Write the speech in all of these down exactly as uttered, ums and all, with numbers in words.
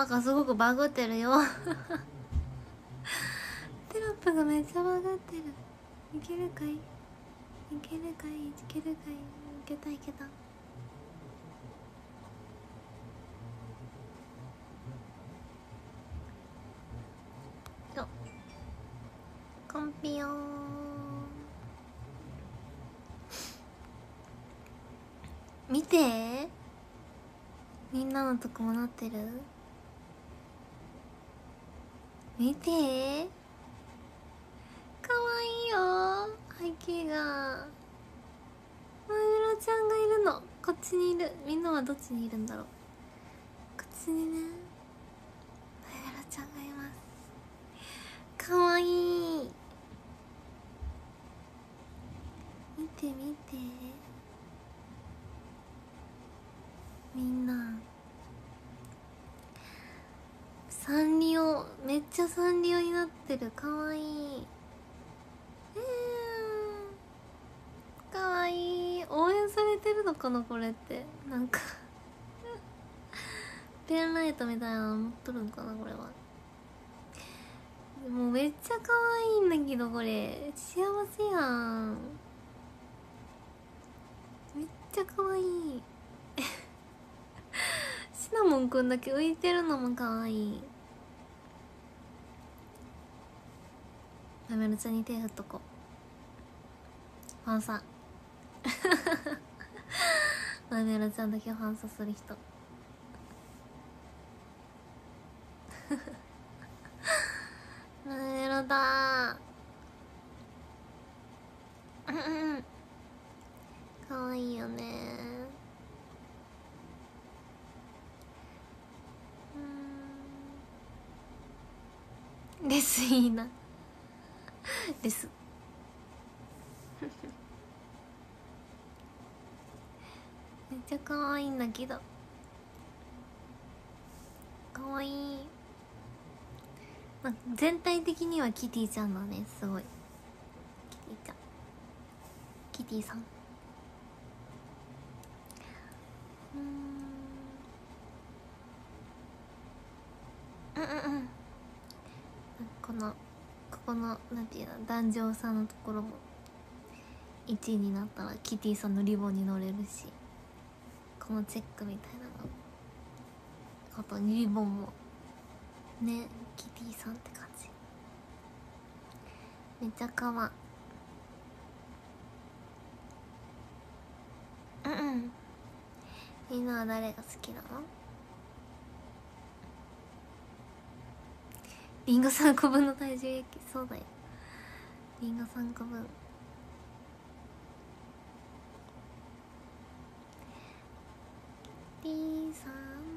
中すごくバグってるよテロップがめっちゃバグってる。いけるかい、いけるかい、いけるかい、いけたいけた。よコンピヨーン。見て、みんなのとこもなってる。見て、かわいいよ背景が。マユラちゃんがいるの。こっちにいる。みんなはどっちにいるんだろう。こっちにね、マユラちゃんがいます。かわいい。見て見て、みんなサンリオ、めっちゃサンリオになってる。かわいい。えー、かわいい。応援されてるのかなこれって。なんかペンライトみたいなの持っとるんかなこれは。もうめっちゃかわいいんだけど、これ幸せやん。めっちゃかわいいシナモンくんだけ浮いてるのもかわいい。なめるちゃんに手振っとこう。ファンサなめるちゃんだけファンサする人なめろだーかわいいよねー。レスいいなレスめっちゃかわいいんだけど。かわいい、まあ、全体的にはキティちゃんだね。すごいキティちゃん、キティさん。うんうんうんうん。このここのなんていうの、壇上さんのところもいちいになったらキティさんのリボンに乗れるし、このチェックみたいなのことにリボンもね、キティさんって感じ。めっちゃかわ。うんうん。みんなは誰が好きなの？リンゴさんこぶんの体重益。そうだよ、リンゴさんこぶん。キティさん、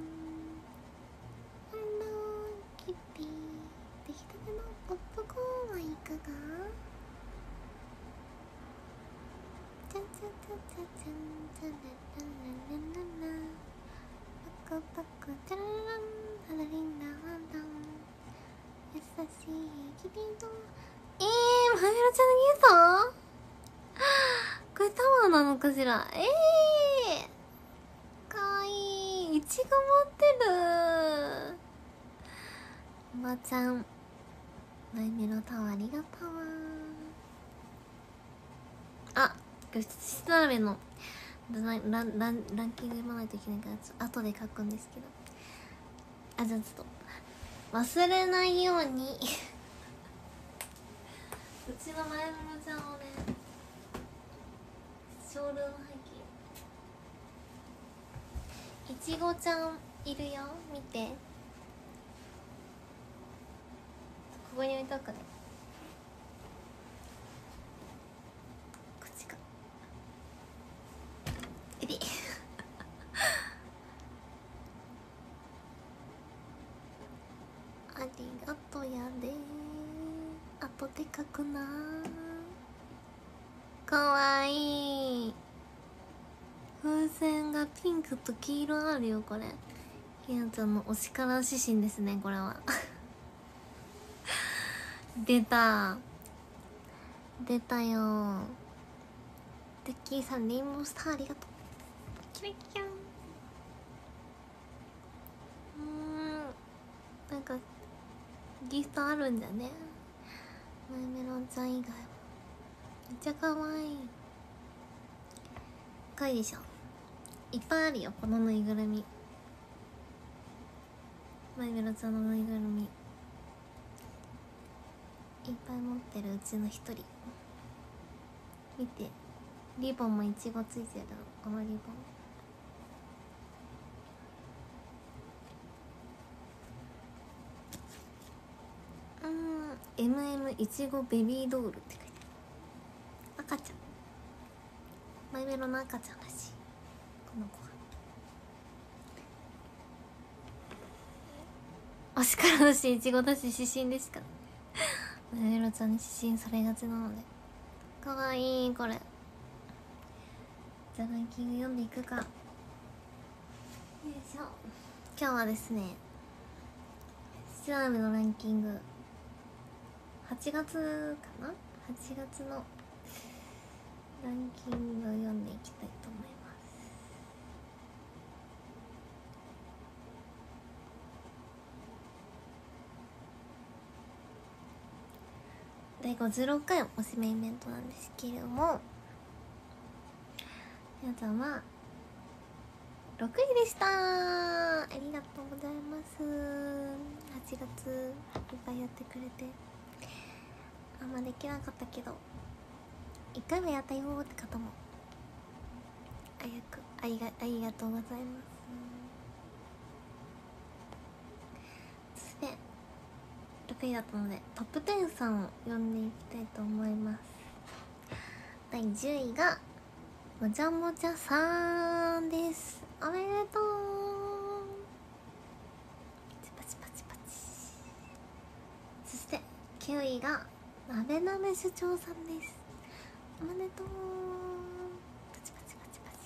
ハローキティ。出来たてのポップコーンはいかが？チャチャチャチャチャンチャララララララ、パクパクチャラララララリンララン、優しいキティと。えー、マネロちゃんのギフトこれタワーなのかしら。えー、かわいい。いちご持ってる。おばちゃん、マイメロタワーありがとう。あ、質並べのランランランランキング読まないといけないからちょっと後で書くんですけど、あ、じゃあちょっと忘れないようにうちの前園ちゃんをね、ショールーム背景、いちごちゃんいるよ、見て。ここに置いとくね。こっちか。えりありがとうやで。後で書くな。かわいい。風船がピンクと黄色あるよ。これひなちゃんの推しカラー指針ですね、これは出た出たよ。テッキーさん、レインボースターありがとう。キラキラン。うーん、 なんかギフトあるんだね。マイメロンちゃん以外もめっちゃかわいい。かわいいでしょ。いっぱいあるよこのぬいぐるみ。マイメロちゃんのぬいぐるみいっぱい持ってるうちの一人。見て、リボンもいちごついてる。このリボンうん、エムエム いちごベビードールって書いてある。赤ちゃん、マイメロの赤ちゃんらしいこの子は。推しからだしいちごだし指針ですからマイメロちゃんに指針されがちなので。かわいいこれ。じゃあランキング読んでいくか。よいしょ。今日はですね、シラームのランキングはちがつかな、はちがつのランキングを読んでいきたいと思います。だいごじゅうろっかいおしめイベントなんですけれども、皆さんはろくいでした。ありがとうございます。はちがついっぱいやってくれてあんまできなかったけどいっかいはやったよーって方もあやくありがありがとうございます。そしてろくいだったのでトップじゅうさんを読んでいきたいと思います。だいじゅういがもちゃもちゃさんです。おめでとう。パチパチパチパチ。そしてきゅういがなべなべ首長さんです。おめでとう。パチパチパチパチ。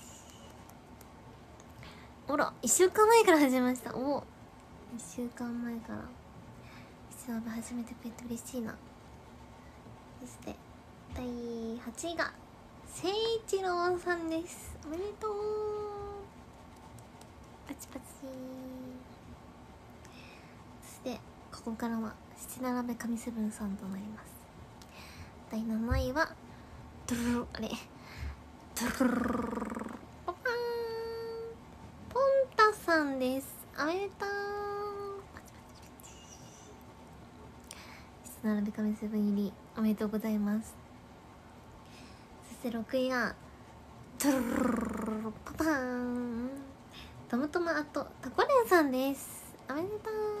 ほらいっしゅうかんまえから始めました。おおいっしゅうかんまえからしのぶ始めてくれて嬉しいな。そしてだいはちいがせいいちろうさんです。おめでとう。パチパチ。そしてここからは七並べ神セブンさんとなります。だいなないはドゥルルあれドゥルルルルパパーンポンタさんです。おめでとう。パチパチパチ。七並べ神セブン入りおめでとうございます。そしてろくいがドゥルルルルルパパーントムトムあとタコレンさんです。おめでとう。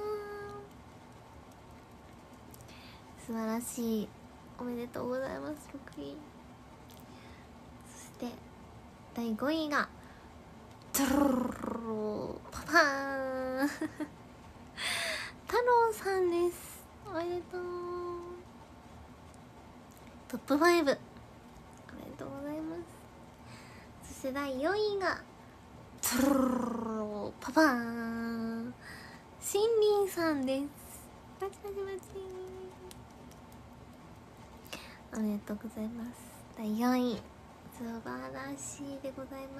素晴らしい。おめでとうございます。ろくい。そしてだいごいがドゥルルルルパパーン太郎さんです。おめでとう。トップファイブおめでとうございます。そしてだいよんいがドゥルルルルパパーンシンリンさんです。パチパチパチ。おめでとうございます。だいよんい素晴らしいでございます。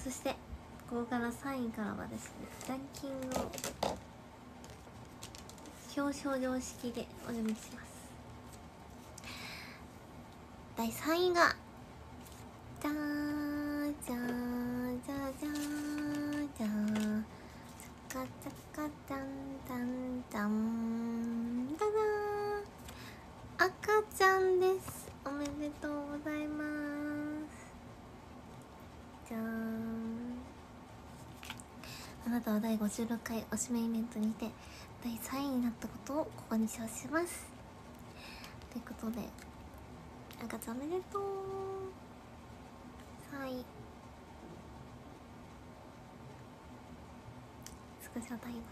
そしてここからさんいからはですね、ランキングを表彰状式でお読みします。だいさんいがじゃーじゃーじゃーじゃーじゃーチャカチャカじゃんじゃんじゃんじゃじゃー赤ちゃんです。おめでとうございます。じゃーん。あなたはだいごじゅうろっかいおしめイベントにてだいさんいになったことをここに証します。ということで赤ちゃんおめでとう。さんいスクショタイム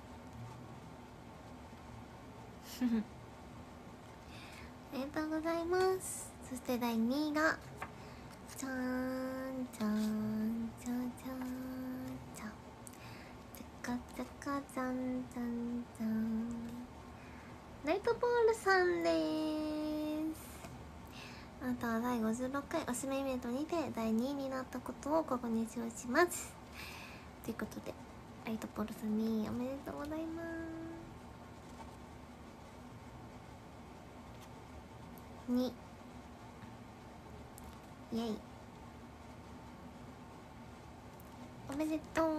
ありがとうございます。そしてだいにいがじゃーんじゃーんじゃじゃーんじゃんチャカチャカじゃんじゃんじゃんライトボールさんでーす。あなたはだいごじゅうろっかいおしめイベントにてだいにいになったことをここに証します。ということでライトポルスにおめでとうございます。にイエイおめでとう。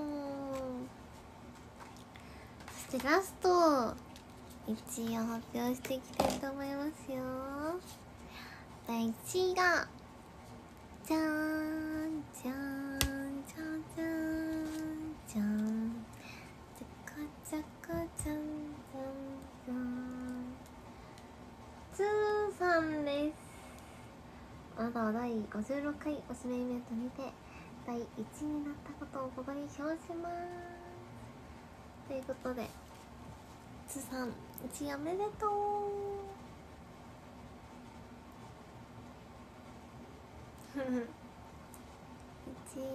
そしてラストいちいを発表していきたいと思いますよ。だいいちいがじゃーんじゃーんじゃんじゃんじゃんじゃかじゃかじゃんじゃんじゃんつーさんです。あなたはだいごじゅうろっかいおしめイベントにてだいいちいになったことをここに表しますということで、つーさんいちいおめでとう。いちい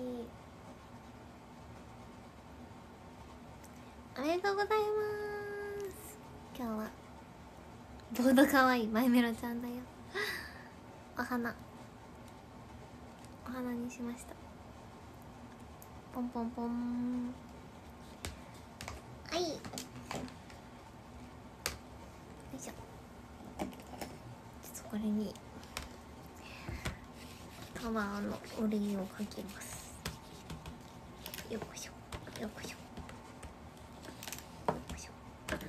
おめでとうございます。今日はボードかわいいマイメロちゃんだよ。お花お花にしました。ポンポンポン。はい、よいしょ。ちょっとこれにタワーのお礼をかけます。よこしょよこしょよこしょ。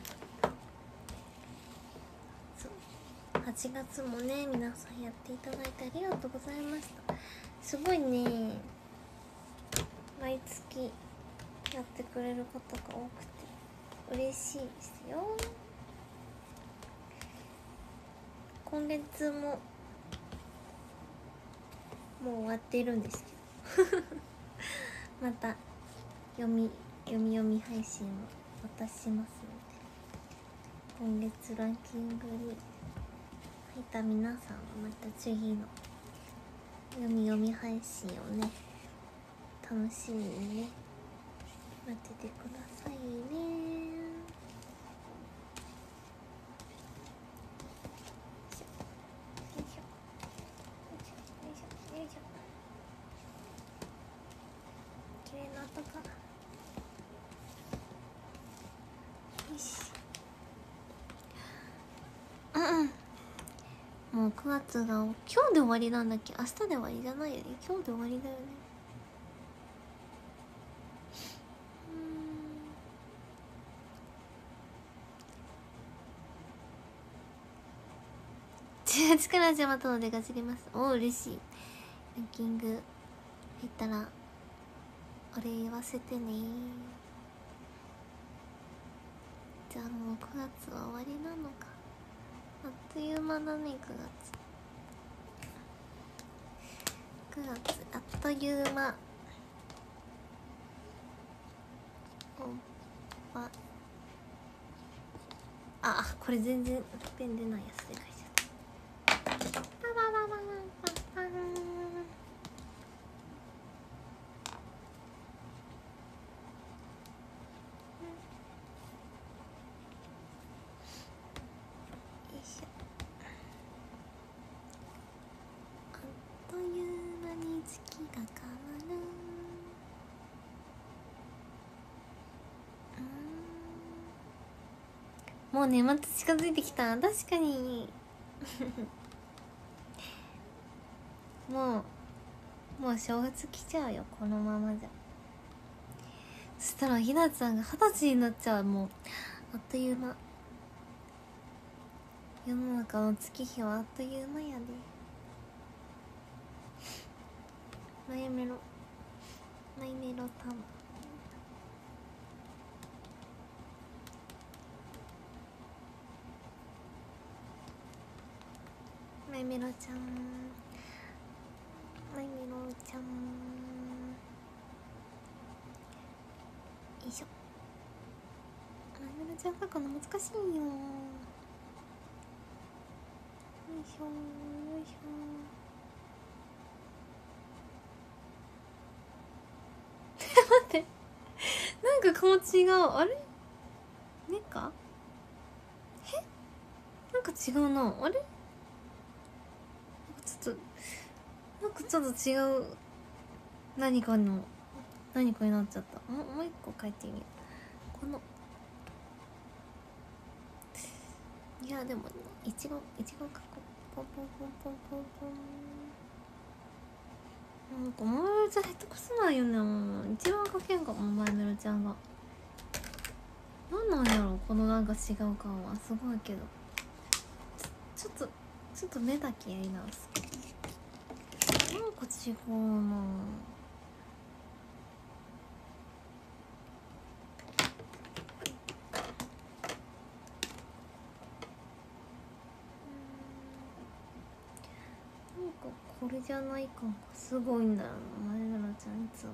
そうはちがつもね、皆さんやっていただいてありがとうございました。すごいね、毎月やってくれることが多くて嬉しいですよ。今月ももう終わってるんですけどまた読み読み読み配信を渡しますので、今月ランキングに入った皆さんはまた次の読み読み配信をね、楽しみにね待っててくださいね。綺麗な音が。よし。うんうん。もうくがつが今日で終わりなんだっけ？明日で終わりじゃないよね。今日で終わりだよね。じゅうがつからじゃまたの出かけます。おー嬉しい。ランキング入ったらお礼言わせてね。じゃあもうくがつは終わりなのか。あっという間だね。くがつくがつあっという間。おばあ、これ全然ペン出ないやつで書いちゃった。パパパパパパパン。あっという間に月が変わる。もう年末近づいてきた。確かにもうもう正月来ちゃうよ、このままじゃ。そしたらひなちゃんが二十歳になっちゃう。もうあっという間。世の中の月日はあっという間やで。マイメロマイメロタン。マイメロちゃん、マイメロちゃん。よいしょ。マイメロちゃん書くの難しいよ。よいしょよいしょ。待って、なんか顔違う。あれねかえ、なんか違うな。あれちょっとなんかちょっと違う何かの何これなっちゃった。もうもう一個書いてみよう。このいやでも一番一番書こう。ポンポンポンポンポンポン。なんかマイメロちゃん下手くそなんよね。もう一番書けんかもマイメロちゃんが。なんなんやろこのなんか違う感は。すごいけどちょっとちょっと目だけやり直す。なんか違うな。これじゃないかんか。すごいんだよな前村ちゃんいつも。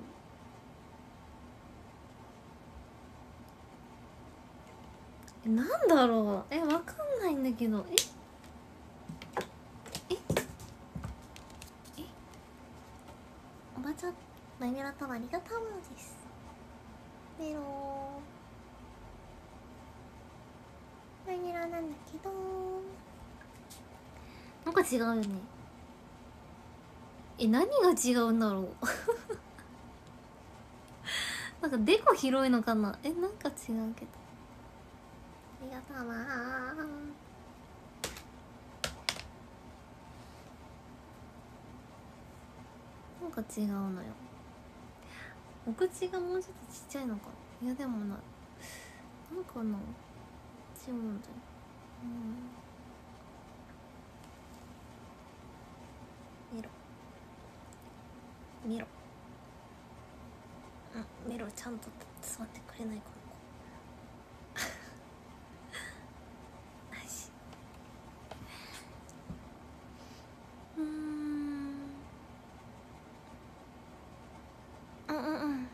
えなんだろうえわかんないんだけど。えええおばちゃん前村たまりがタワーです。メロー前村なんだけどなんか違うよね。え何が違うんだろうなんかデコ広いのかな。えなんか違うけど。ありがとうな。なんか違うのよ。お口がもうちょっとちっちゃいのか。いやでもななんかな違うんだよ。うん見ろ見ろうん見ろちゃんと座ってくれないかな。うーんうんうんうん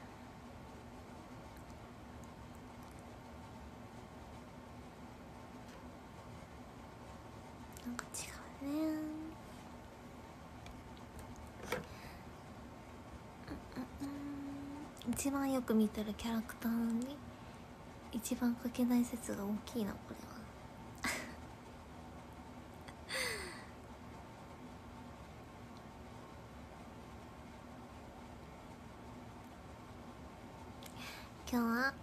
なんか違うね。うん一番よく見てるキャラクターなのに一番書けない説が大きいなこれは今日は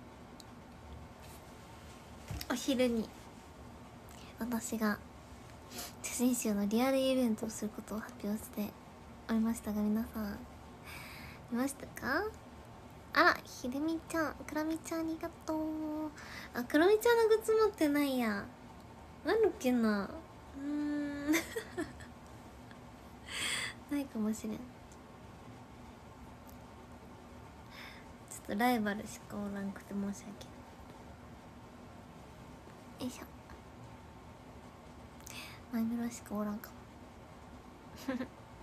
お昼に私が写真集のリアルイベントをすることを発表しておりましたが皆さん見ましたか。あらひるみちゃんくらみちゃんありがとう。あくらみちゃんのグッズ持ってないや。なんだっけなうーんないかもしれん。ちょっとライバルしかおらんくて申し訳ない。よいしょマイメロしかおらんかも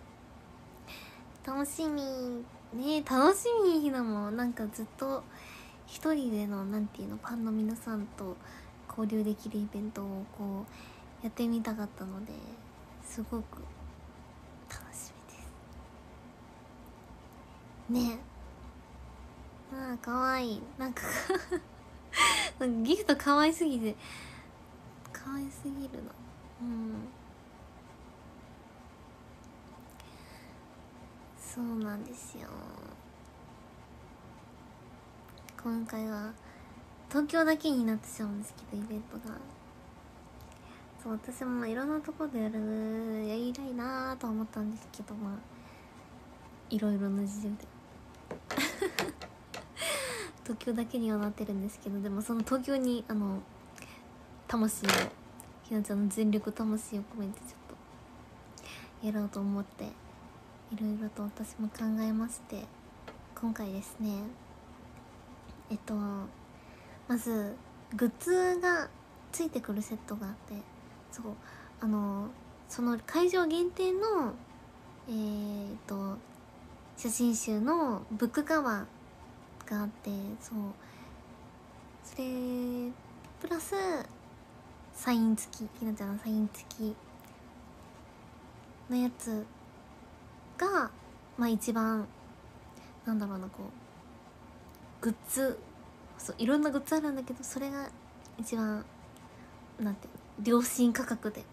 楽しみねえ楽しみひなもなんかずっと一人でのなんていうのファンの皆さんと交流できるイベントをこうやってみたかったのですごく楽しみですねえ。ああかわいいなんかなんかギフトかわいすぎてかわいすぎるな。うんそうなんですよ。今回は東京だけになってしまうんですけどイベントがそう私もいろんなところでやるやりたいなとは思ったんですけどまあいろいろな事情で東京だけにはなってるんですけどでもその東京にあの魂をひなちゃんの全力魂を込めてちょっとやろうと思っていろいろと私も考えまして今回ですねえっとまずグッズがついてくるセットがあってそうあのその会場限定のえー、っと写真集のブックカバーがあってそうそれプラスサイン付きひなちゃんのサイン付きのやつがまあ一番なんだろうなこうグッズそういろんなグッズあるんだけどそれが一番なんて良心価格で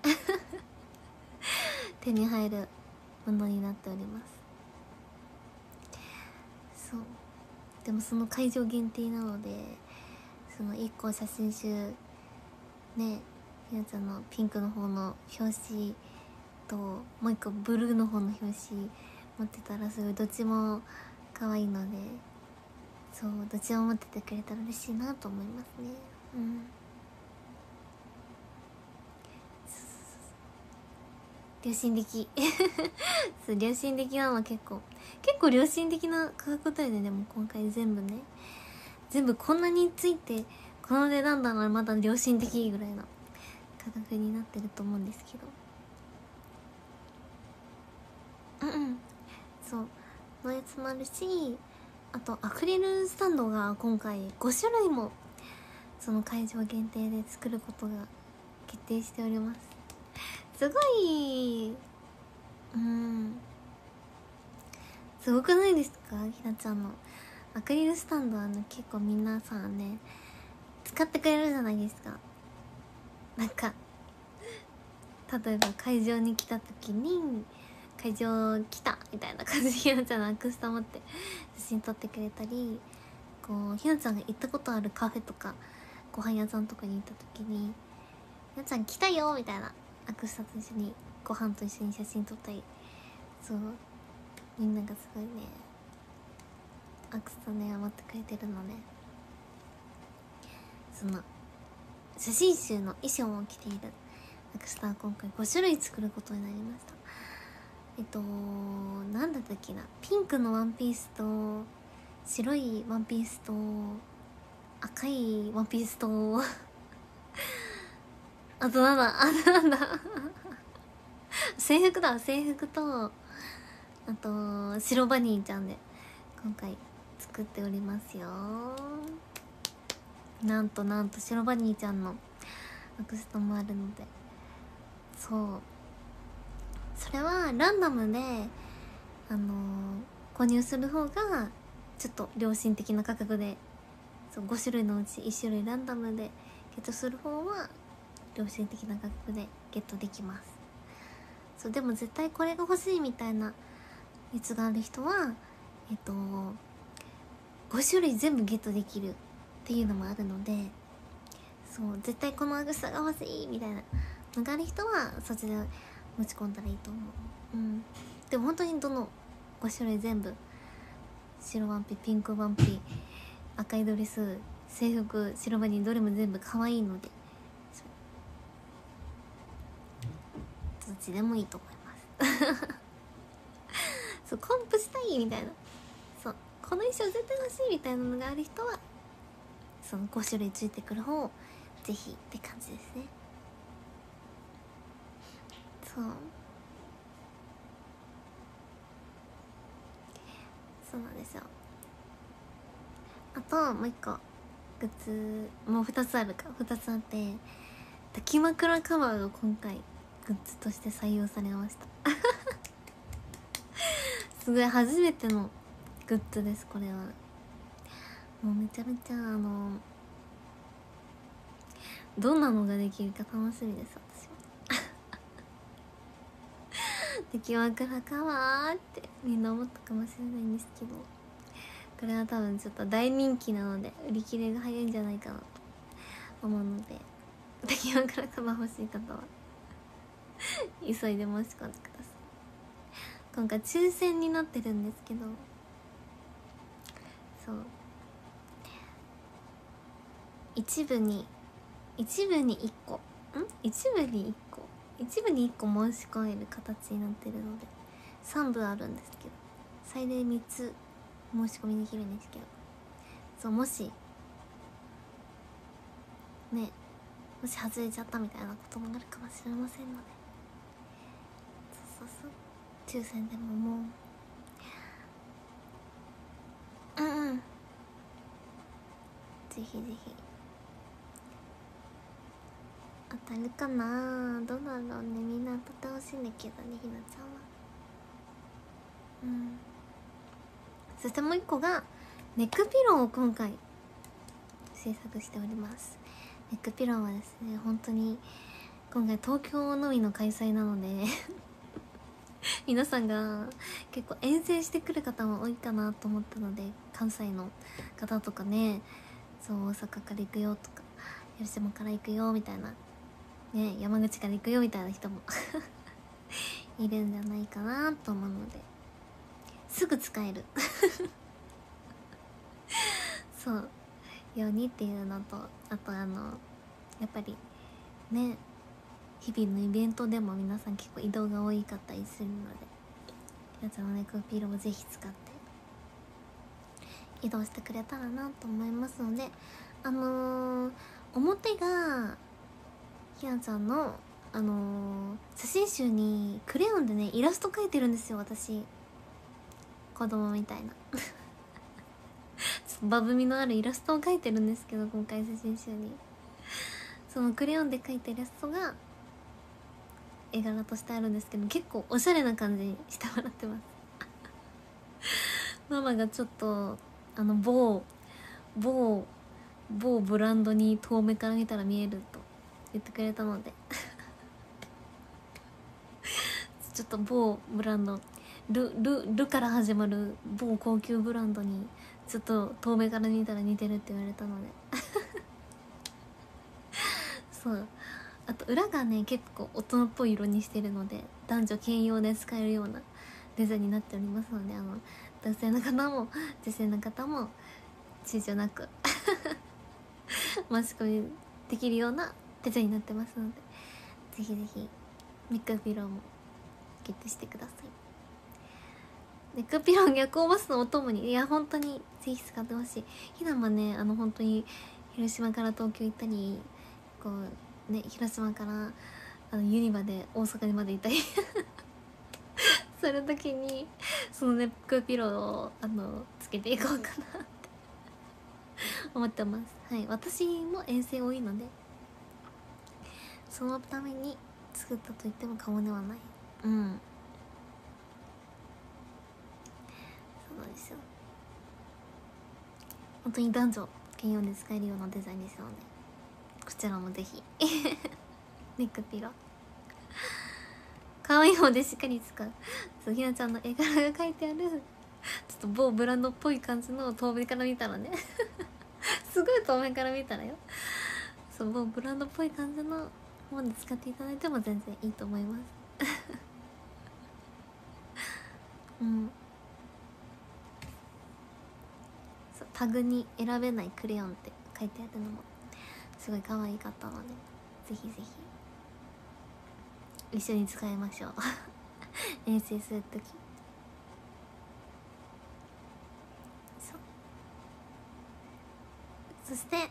手に入るものになっております。そうでもその会場限定なので、そのいっこ写真集ね、ひなちゃんのピンクの方の表紙ともういっこブルーの方の表紙持ってたら、すごいどっちも可愛いので、そうどっちも持っててくれたら嬉しいなと思いますね。うん、良心的そう良心的なの。結構結構良心的な価格帯で、でも今回全部ね、全部こんなについてこの値段だならまだ良心的ぐらいの価格になってると思うんですけど、うんうん、そうのやつもあるし、あとアクリルスタンドが今回ごしゅるいもその会場限定で作ることが決定しております。すごい、うん、すごくないですか、ひなちゃんのアクリルスタンドはね、結構皆さんね使ってくれるじゃないですか。なんか例えば会場に来た時に会場来たみたいな感じでひなちゃんのアクスタ持って写真撮ってくれたり、こうひなちゃんが行ったことあるカフェとかご飯屋さんとかに行った時にひなちゃん来たよみたいなアクスタと一緒にご飯と一緒に写真撮ったり、そうみんながすごいねアクスタね待ってくれてるのね。その写真集の衣装を着ているアクスタは今回ごしゅるい作ることになりました。えっとなんだったっけな、ピンクのワンピースと白いワンピースと赤いワンピースとあとなんだあとなんだ制服だ制服と、あと白バニーちゃんで今回作っておりますよ。なんとなんと白バニーちゃんのアクスタもあるので、そうそれはランダムであのー、購入する方がちょっと良心的な価格で、そうごしゅるいのうちいっしゅるいランダムでゲットする方は良心的な価格でゲットできます。そうでも絶対これが欲しいみたいなやつがある人はえっとごしゅるい全部ゲットできるっていうのもあるので、そう絶対このアクスタが欲しいみたいなのがある人はそっちで持ち込んだらいいと思う。うん、でも本当にどのごしゅるい全部、白ワンピ、ピンクワンピ、赤いドレス、制服、白バニー、どれも全部可愛いので、どっちでもいいと思いますそうコンプしたいみたいな、そうこの衣装絶対欲しいみたいなのがある人はそのごしゅるいついてくる方をぜひって感じですね。そうそうなんですよ。あともう一個グッズもうふたつあるかふたつあって、抱き枕カバーが今回グッズとして採用されましたすごい初めてのグッズです。これはもうめちゃめちゃあのどんなのができるか楽しみです。私は抱き枕カバーってみんな思ったかもしれないんですけど、これは多分ちょっと大人気なので売り切れが早いんじゃないかなと思うので、抱き枕カバー欲しい方は急いで申し込んでください。今回抽選になってるんですけど、そう一部に一部にいっこん一部にいっこ一部にいっこ申し込める形になってるのでさんぶあるんですけど、最大みっつ申し込みできるんですけど、そうもしねもし外れちゃったみたいなこともあるかもしれませんので、そうそうそう抽選でももううんうんぜひぜひ当たるかな、どうだろうね。みんな当たってほしいんだけどね、ひなちゃんは。うんそしてもう一個がネックピローを今回制作しております。ネックピローはですね、本当に今回東京のみの開催なので皆さんが結構遠征してくる方も多いかなと思ったので、関西の方とかね、そう大阪から行くよとか広島から行くよみたいなね、山口から行くよみたいな人もいるんじゃないかなと思うので、すぐ使えるそうようにっていうのと、あとあのやっぱりね、日々のイベントでも皆さん結構移動が多いかったりするので、皆さんのネクピロをぜひ使って移動してくれたらなと思いますので、あのー、表がひなちゃんのあのー、写真集にクレヨンでねイラスト描いてるんですよ、私。子供みたいなバブみのあるイラストを描いてるんですけど、今回写真集にそのクレヨンで描いたイラストが絵柄としてあるんですけど、結構おしゃれな感じにしてもらってますママがちょっとあの某某某ブランドに遠目から見たら見えると言ってくれたのでちょっと某ブランドルルルから始まる某高級ブランドにちょっと遠目から見たら似てるって言われたのでそう、あと裏がね結構大人っぽい色にしてるので、男女兼用で使えるようなデザインになっておりますので、あの男性の方も女性の方も躊躇なくマスコミできるようなデザインになってますので、ぜひぜひネックピローもゲットしてください。ネックピロー夜行バスのお供に、いや本当にぜひ使ってほしい。ひなもね、あの本当に広島から東京行ったり、こうね、広島からあのユニバで大阪にまで行ったりする時にそのネックピローをあのつけていこうかなって思ってます。はい、私も遠征多いので、そのために作ったと言っても過言ではない。うん、そうなんですよ。本当に男女兼用で使えるようなデザインですので、こちらもぜひネックピロー可愛い方でしっかり使う。そう、ひなちゃんの絵柄が描いてあるちょっと某ブランドっぽい感じの遠目から見たらねすごい遠目から見たらよ、そう某ブランドっぽい感じのもので使っていただいても全然いいと思いますうんそう、タグに選べないクレヨンって書いてあるのもすごい可愛かったので、ぜひぜひ一緒に使いましょう遠征するとき。そう、そして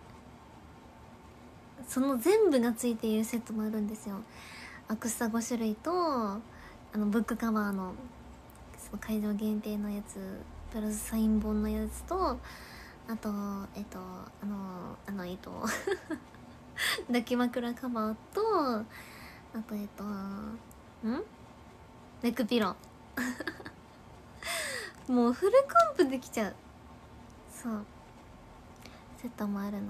その全部がついているセットもあるんですよ。アクスタご種類と、あのブックカバーのその会場限定のやつプラスサイン本のやつと、あとえっとあのあのえっと抱き枕カバーと、あとえっとんネックピローもうフルコンプできちゃう。そうセットもあるの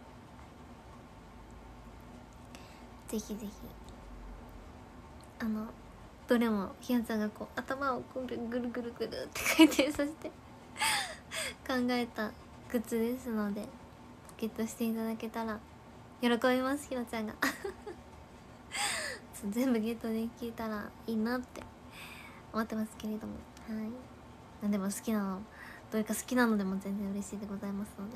で、ぜひぜひあのどれもひなちゃんがこう頭をぐるぐるぐるぐるって回転させて考えたグッズですので、ゲットしていただけたら喜びます。ひなちゃんが全部ゲットできたらいいなって思ってますけれども、はい。でも好きなのどれか好きなのでも全然嬉しいでございますので、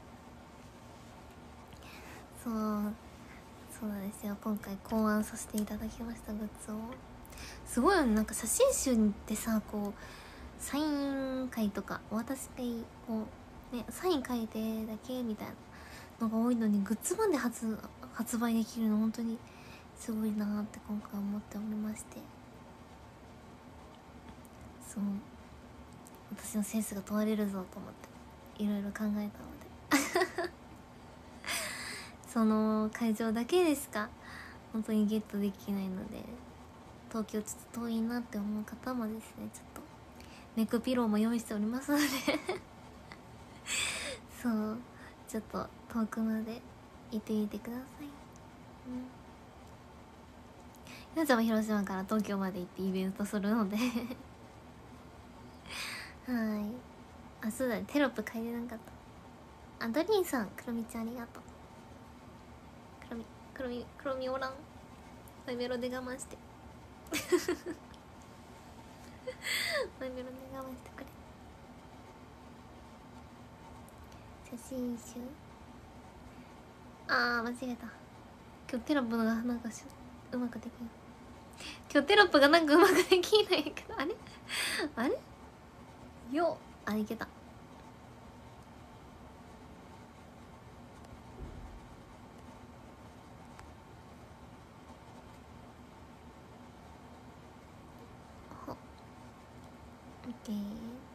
そうそうなんですよ。今回考案させていただきましたグッズを。すごいよね、なんか写真集ってさ、こうサイン会とかお渡し会、こうねサイン書いてだけみたいなのが多いのに、グッズまで 発, 発売できるの本当にすごいなーって今回思っておりまして、そう私のセンスが問われるぞと思っていろいろ考えたのでその会場だけでしか本当にゲットできないので、東京ちょっと遠いなって思う方もですね、ちょっとネックピローも用意しておりますのでそうちょっと遠くまで行ってみてください。うん、 ひなちゃんも広島から東京まで行ってイベントするのではい。あ、そうだね、テロップ書いてなかった。あ、ドリーンさん、クロミちゃんありがとう。クロミクロミクロミおらん。マイメロで我慢してマイメロで我慢してくれ。写真集、あー間違えた。今日テロップがなんかしうまくできん。今日テロップがなんかうまくできないけど、あれあれよっ、あ、いけた。ほっ、オッケー。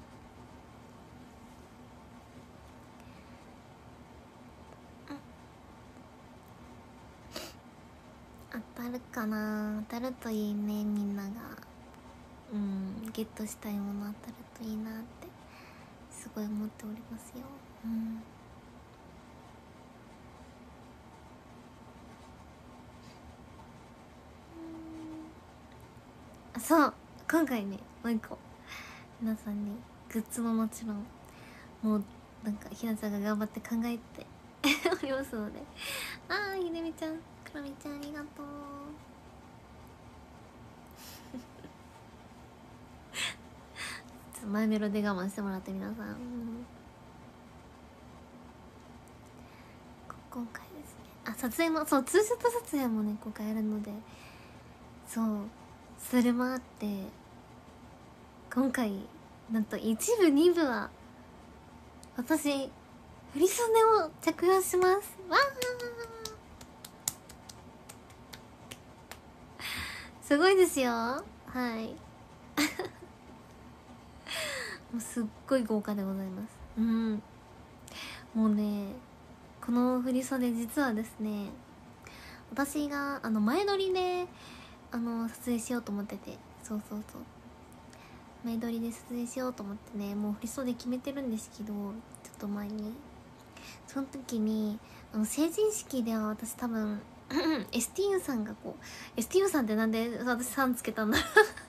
当たるかな。当たるといいね、みんなが。うん、ゲットしたいもの当たるといいなってすごい思っておりますよ。うん。あ、そう今回ね、もう一個皆さんにグッズももちろんもうなんかひなちゃんが頑張って考えておりますので、あーひでみちゃん、くろみちゃんありがとうちょっとマイメロで我慢してもらって皆さん、うん、今回ですね、あ、撮影もそうツーショット撮影もね今回やるので、そうそれもあって今回なんと一部二部は私振り袖を着用します。わーすごいですよ。はいもうすっごい豪華でございます。うん、もうねこの振り袖実はですね、私があの前撮りであの撮影しようと思ってて、そうそうそう前撮りで撮影しようと思ってね、もう振り袖決めてるんですけど、ちょっと前にその時にあの成人式では私多分エスティーユー さんがこう エスティーユー さんってなんで私さんつけたんだろ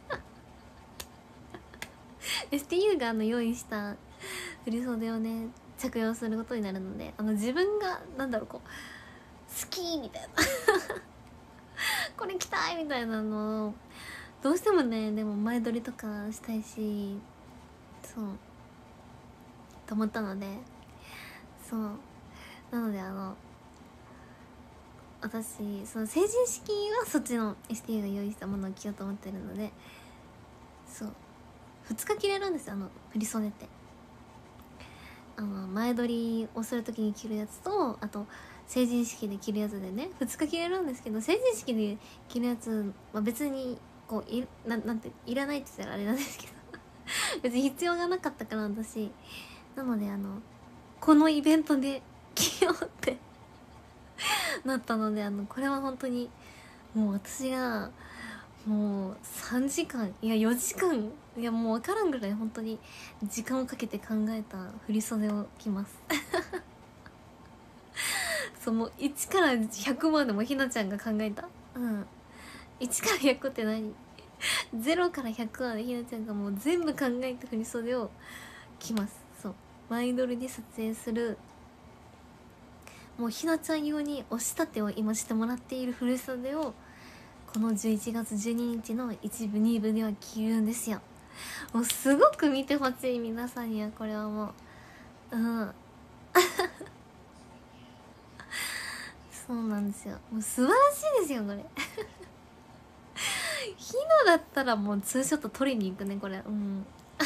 うエスティーユー があの用意した振り袖をね着用することになるので、あの自分がなんだろうこう好きみたいなこれ着たいみたいなのをどうしてもねでも前撮りとかしたいし、そうと思ったので、そうなのであの私その成人式はそっちの エスティーユー が用意したものを着ようと思ってるので、そうふつか着れるんですよ、あの振り袖って。あの前撮りをする時に着るやつと、あと成人式で着るやつでねふつか着れるんですけど、成人式で着るやつは別にこうい な, なんていらないって言ったらあれなんですけど別に必要がなかったから私、なのであのこのイベントで着ようってなったので、あのこれは本当にもう私がもうさんじかんいやよじかんいやもう分からんぐらい本当に時間をかけて考えた振り袖を着ますそうもういちからひゃくまでもひなちゃんが考えた。うんいちからひゃくって何ゼロからひゃくまでひなちゃんがもう全部考えた振り袖を着ます。そうマイドルで撮影するもうひなちゃん用に押し立てを今してもらっている振り袖をこのじゅういちがつじゅうににちの一部二部では着るんですよ。もうすごく見てほしい皆さんにはこれはもううんそうなんですよ、もう素晴らしいですよこれひなだったらもうツーショット撮りに行くねこれ。うん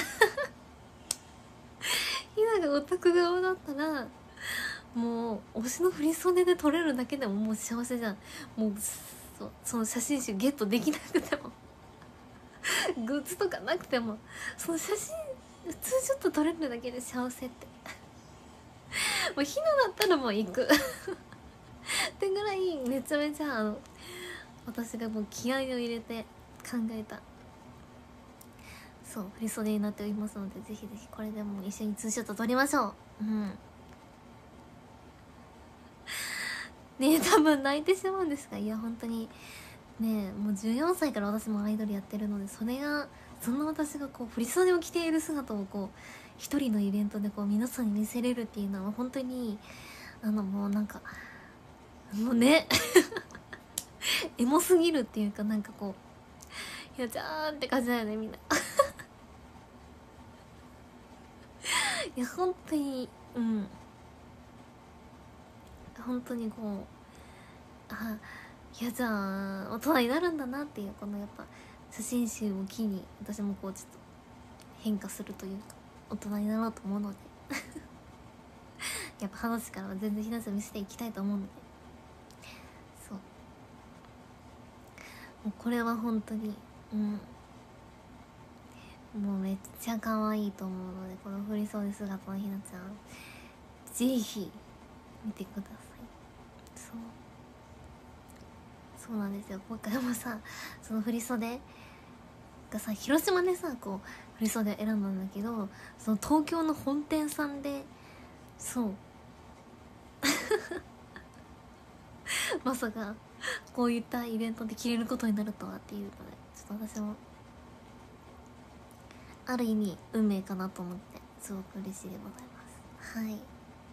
ひながオタク顔だったらもう推しの振り袖で撮れるだけでももう幸せじゃん。もう そ, その写真集ゲットできなくてもグッズとかなくてもその写真ツーショット撮れるだけで幸せってもうひなだったらもう行くってぐらいめちゃめちゃあの私がもう気合を入れて考えたそう振り袖になっておりますので、ぜひぜひこれでも一緒にツーショット撮りましょう。うんねえ多分泣いてしまうんですが、いや本当にねえ、もうじゅうよんさいから私もアイドルやってるので、それがそんな私がこう振り袖を着ている姿をこう一人のイベントでこう皆さんに見せれるっていうのは本当にあのもうなんかもうねエモすぎるっていうか、なんかこういやじゃーんって感じだよねみんな。いや本当にうん本当にこう、あいやじゃあ大人になるんだなっていう、このやっぱ写真集を機に私もこうちょっと変化するというか大人になろうと思うのでやっぱ話からは全然ひなちゃん見せていきたいと思うので、そうもうこれは本当にうんもうめっちゃ可愛いと思うので、この振り袖姿のひなちゃんぜひ見てください。そうそうなんですよ。今回もさその振り袖がさ広島でさこう振り袖選んだんだけど、その東京の本店さんでそうまさかこういったイベントで着れることになるとはっていうので、ちょっと私もある意味運命かなと思ってすごく嬉しいでございます。はい、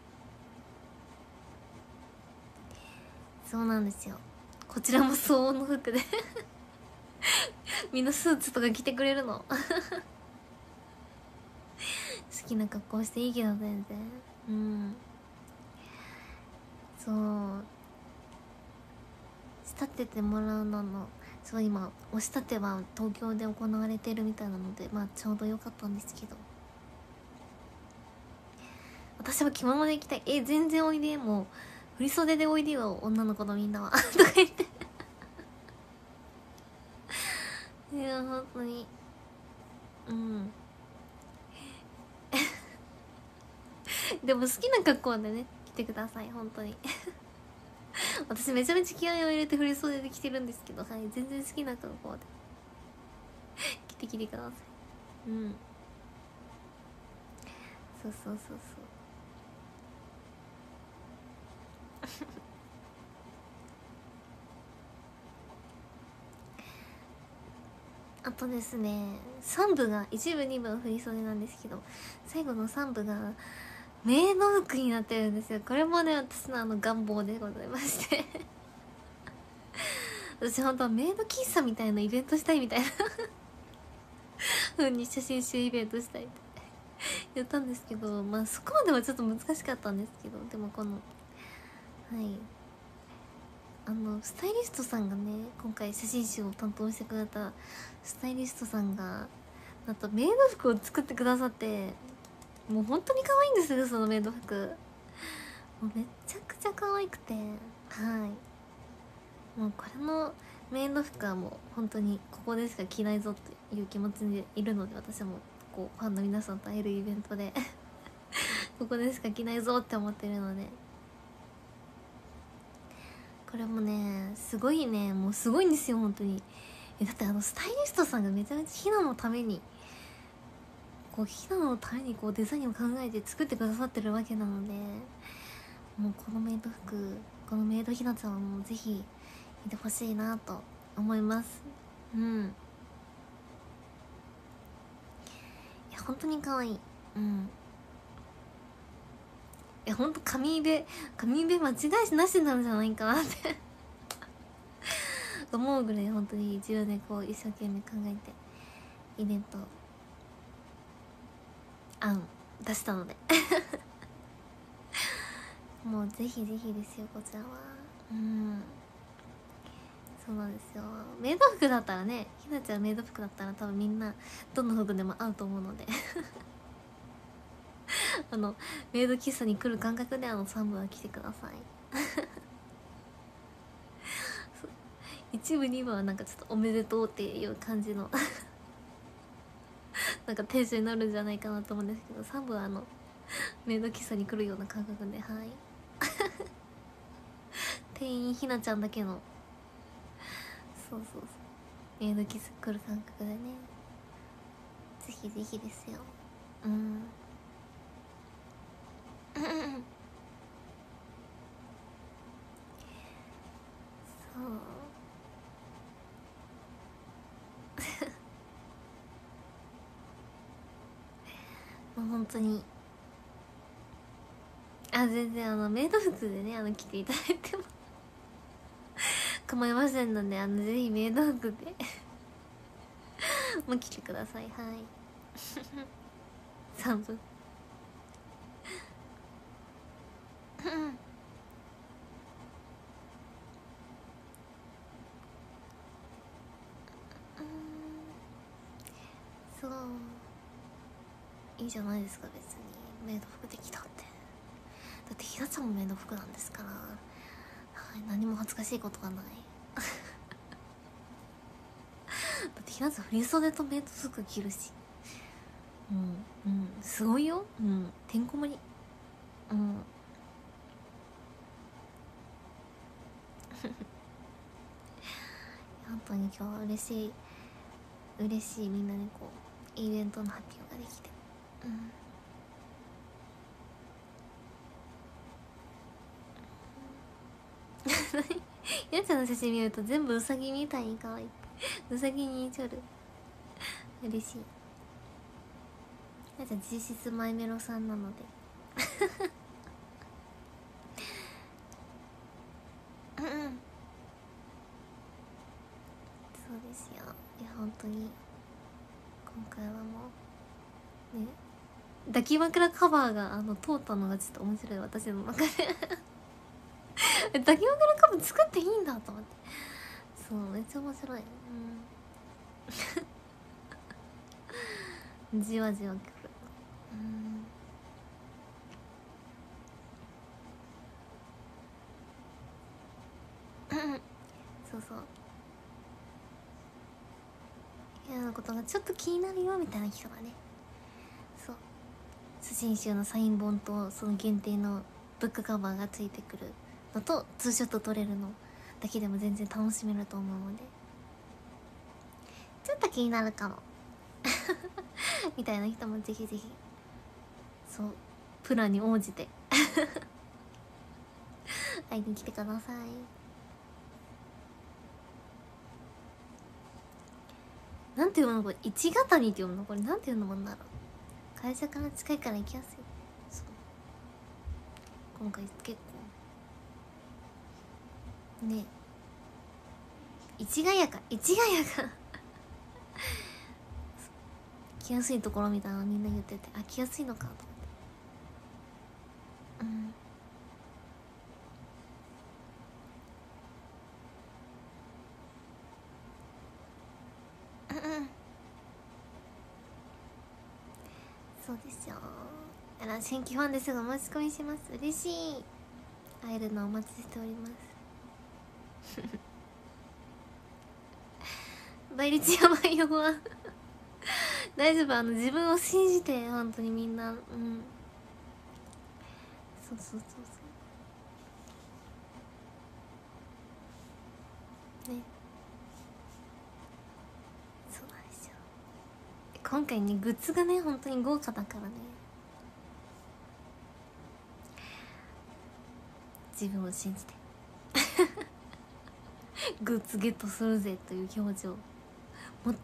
そうなんですよ。こちらも相応の服でみんなスーツとか着てくれるの好きな格好していいけど全然うんそう仕立ててもらうののそう今お仕立ては東京で行われてるみたいなので、まあちょうど良かったんですけど、私は着物で行きたい。え全然おいで、もう振り袖でおいでよ女の子のみんなはとか言っていや本当にうんでも好きな格好でね着てください本当に私めちゃめちゃ気合を入れて振り袖で着てるんですけど、はい全然好きな格好で着てきてください。うんそうそうそうそうあとですねさん部がいち部に部は振り袖なんですけど、最後のさん部がメイド服になってるんですよ。これもね私のあの願望でございまして私本当はメイド喫茶みたいなイベントしたいみたいな風に写真集イベントしたいって言ったんですけど、まあそこまではちょっと難しかったんですけど、でもこのはいあのスタイリストさんがね今回写真集を担当してくれたスタイリストさんがなんとメイド服を作ってくださって、もう本当に可愛いんですよそのメイド服。もうめちゃくちゃ可愛くて、はいもうこれのメイド服はもう本当にここでしか着ないぞっていう気持ちでいるので、私もこうファンの皆さんと会えるイベントでここでしか着ないぞって思ってるので、これもねすごいねもうすごいんですよ本当に。えだってあのスタイリストさんがめちゃめちゃひなのためにこうひなのためにこうデザインを考えて作ってくださってるわけなので、もうこのメイド服このメイドひなちゃんはもうぜひ見てほしいなと思います。うんいや本当に可愛い。うんいや本当髪入髪入間違いしなしなんじゃないかなって思うぐらい本当に一度でこう一生懸命考えてイベント案出したのでもうぜひぜひですよこちらは。うんそうなんですよ。メイド服だったらねひなちゃんメイド服だったら多分みんなどの服でも合うと思うのであのメイド喫茶に来る感覚であのさん部は来てくださいいち部に部はなんかちょっとおめでとうっていう感じのなんかテンションになるんじゃないかなと思うんですけど、さん部はあのメイド喫茶に来るような感覚で、はい店員ひなちゃんだけのそうそうそうメイド喫茶来る感覚でね、ぜひぜひですよ。うんそう本当に。あ、全然あのメイド服でね、あの着ていただいても構いませんので、あのぜひメイド服でもう着てください。はいさんぶんそういいじゃないですか、別にメイド服できたって。だってひなちゃんもメイド服なんですから、はい、何も恥ずかしいことはないだってひなちゃん振り袖とメイド服着るし、うんうん、すごいよ。うん、てんこ盛り。うん本当に今日は嬉しい嬉しい、みんなにこうイベントの発表ができて。うんやつの写真見ると全部ウサギみたいに可愛いウサギにちょる嬉しい。やつは実質マイメロさんなのでうんそうですよ。いや本当に今回はもうね、抱き枕カバーがあの通ったのがちょっと面白い、私の中で抱き枕カバー作っていいんだと思って、そうめっちゃ面白い。うんじわじわくる。うんそうそう、嫌なことがちょっと気になるよみたいな人がね、そう写真集のサイン本とその限定のブックカバーがついてくるのとツーショット撮れるのだけでも全然楽しめると思うので、ちょっと気になるかもみたいな人もぜひぜひ、そうプランに応じて会いに来てください。なんていうのこれ、一型にって読むのこれ、なんていうのもんだろう。会社から近いから行きやすい。そう今回結構ね、市ヶ谷か市ヶ谷か来やすいところみたいなみんな言ってて、あ来やすいのかと思って。うんうんそうですよ。あら新規ファンですがお申し込みします。嬉しい。会えるのをお待ちしております倍率やばいよは大丈夫、あの自分を信じて本当にみんな。うんそうそうそうそうね、そうなんですよ。今回ねグッズがね本当に豪華だからね、自分を信じてグッズゲットするぜという表情を持って。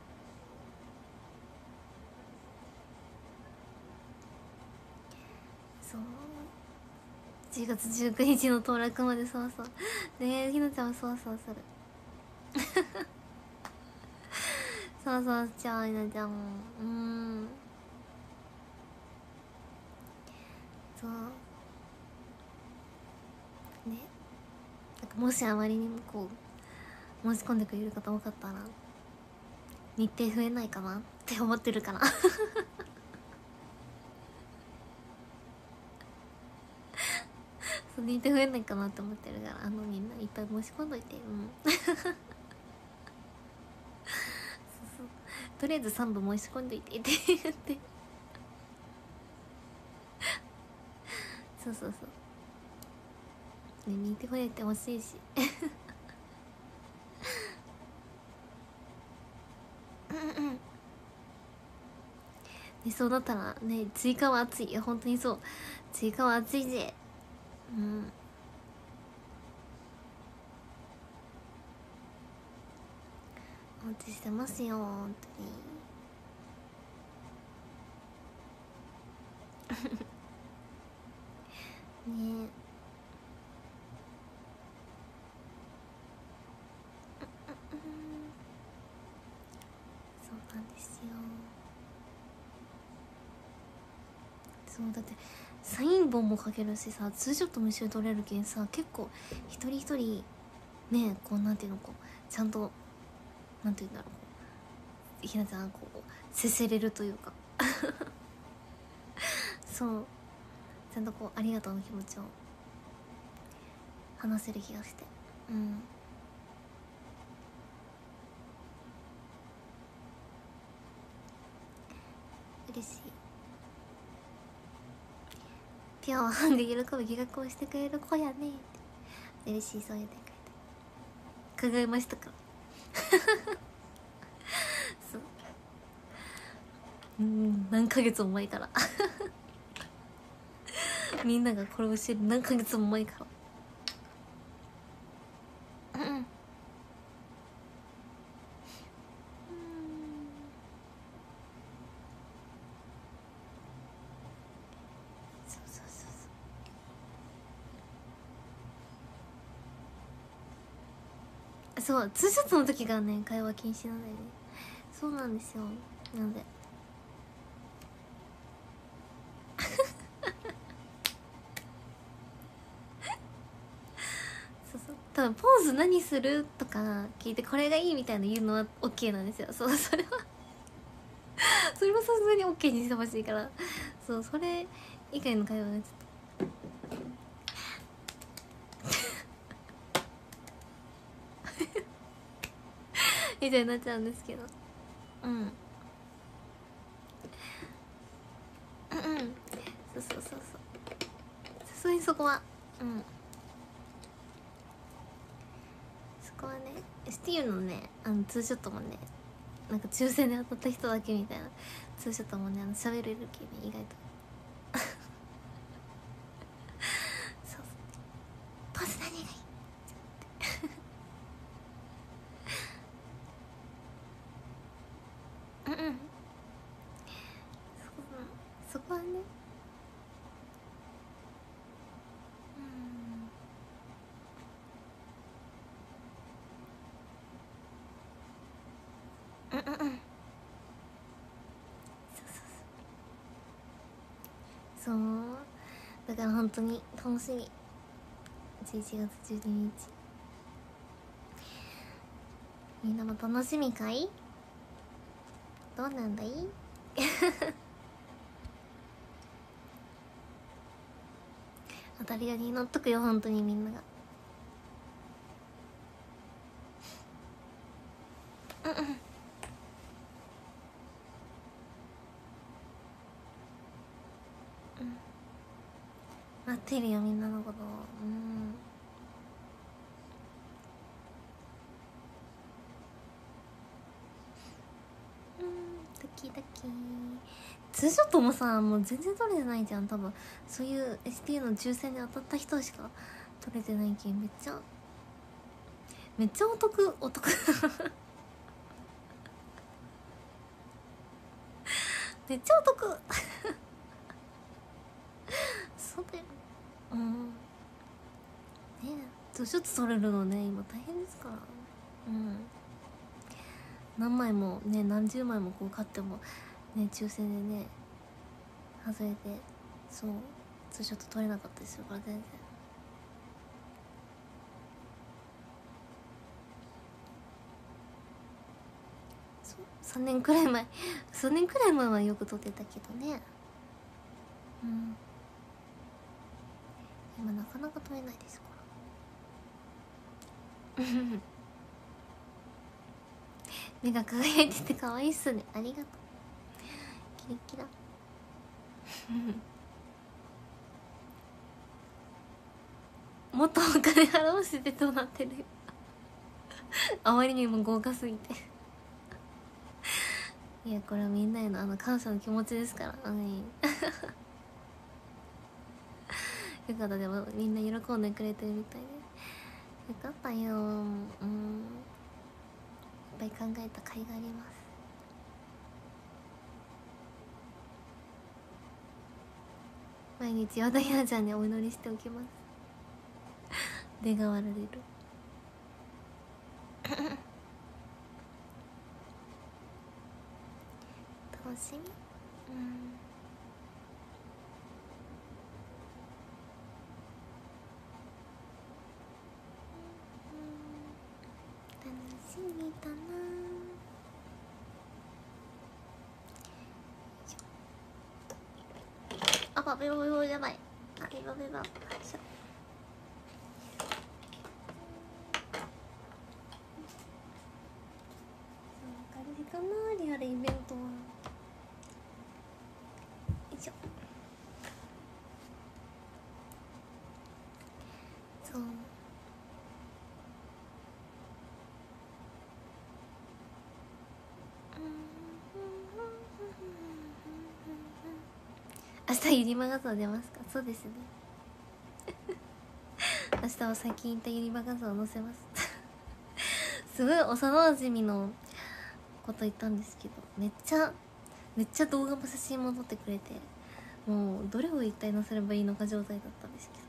そうじゅうがつじゅうくにちの当落まで、そうそうねえひなちゃんはそうそうするそうそうしちゃうひなちゃんも。うんそうね、なんかもしあまりにもこう申し込んでくれる方多かったら日程増えないかなって思ってるからそう日程増えないかなって思ってるから、あのみんないっぱい申し込んどいて。うんそうそうとりあえずさんぶ申し込んどいてって言ってそうそうそうね、日程増えてほしいしうんうんね、そうだったらね追加は熱いよ、本当にそう、追加は熱いぜ。うんお待ちしてますよ本当に。 ねえ、そうなんですよ。そうだってサイン本も書けるしさ、ツーショットも一緒に撮れるけんさ、結構一人一人ね、こうなんていうの、こうちゃんとなんていうんだろう、ひなちゃんこうせせれるというかそうちゃんとこうありがとうの気持ちを話せる気がして、うん、嬉しい。ピアはハンで喜ぶ企画をしてくれる子やねって。嬉しい、そう言ってくれて考えましたかそううん何ヶ月も前からみんながこれを知る何ヶ月も前からうんうんそうそうそうそう、ツーショットの時がね会話禁止なんだよね。そうなんですよ。なのでそうそう、多分ポーズ何するとか聞いてこれがいいみたいな言うのは OK なんですよ。そう、それはそれはさすがに OK にしてほしいから、そうそれ以外の会話がちょっとみたいになっちゃうんですけど、うんうんうん、そうそうそうそう、さすがにそこはうん、そこはね、スティールのね、あのツーショットもね、なんか抽選で当たった人だけみたいなツーショットもね、あの喋れるけね、意外とそうそう、ポーズ何がいいうんうん、そこはね、うんうんうんうん、そうだから本当に楽しみ。じゅういちがつじゅうににち、みんなも楽しみかい？どうなんだい？当たり屋に乗っとくよ、本当にみんなが。うんうん、待ってるよ、みんなのこと。うんうん、ドキドキ。ツーショットもさ、もう全然撮れてないじゃん、多分。そういう エスティー の抽選で当たった人しか撮れてないけん、めっちゃめっちゃお得、お得めっちゃお得そうだよ、うんねえ、ツーショット撮れるのね、今大変ですから。うん、何枚もね、何十枚もこう買ってもね、抽選でね外れて、そうツーショット撮れなかったですよから、全然。そうさんねんくらい前さんねんくらい前はよく撮ってたけどね。うん、今なかなか撮れないですから目が輝いてて可愛いっすね、ありがとう、キラキラもっとお金払わせてとなってるよあまりにも豪華すぎていや、これはみんなへのあの感謝の気持ちですから、うん、よかった。でもみんな喜んでくれてるみたいでよかったよ。うん、いっぱい考えた甲斐があります。 毎日和田ひなちゃんにお祈りしておきます。出がわられる楽しみ。うん楽しみだな。あばべばべばやばい。あべばべば。よいしょ。感じかな、リアルイベントは。よいしょ。そう。明日ゆりま画像出ますか？そうですね。明日は最近行ったゆりま画像を載せますすごい幼馴染のこと言ったんですけど、めっちゃめっちゃ動画も写真も撮ってくれて、もうどれを一体載せればいいのか状態だったんです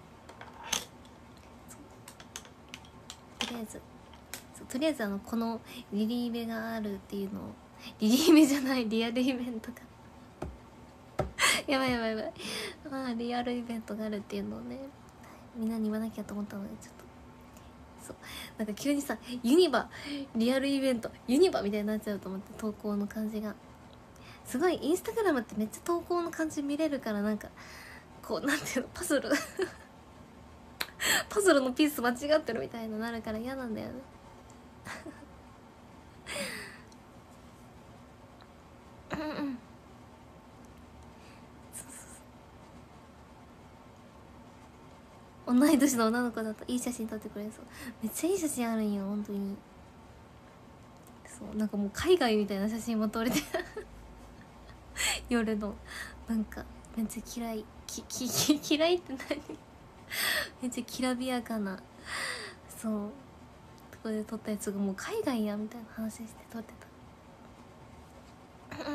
けど、とりあえずとりあえずあのこのリリイベがあるっていうのを、リリイベじゃないリアルイベントがやばいやばいやばい、まあリアルイベントがあるっていうのをね、みんなに言わなきゃと思ったので、ちょっとそうなんか急にさ、ユニバリアルイベントユニバみたいになっちゃうと思って、投稿の感じがすごい。インスタグラムってめっちゃ投稿の感じ見れるから、なんかこうなんていうの、パズルパズルのピース間違ってるみたいになるから嫌なんだよねうんうん、そうそうそう、同い年の女の子だといい写真撮ってくれる。そう、めっちゃいい写真あるんよ本当に。そうなんかもう海外みたいな写真も撮れて夜のなんかめっちゃ嫌いききき嫌いって何めっちゃきらびやかな、そうとこで撮ったやつがもう海外やみたいな話して撮ってた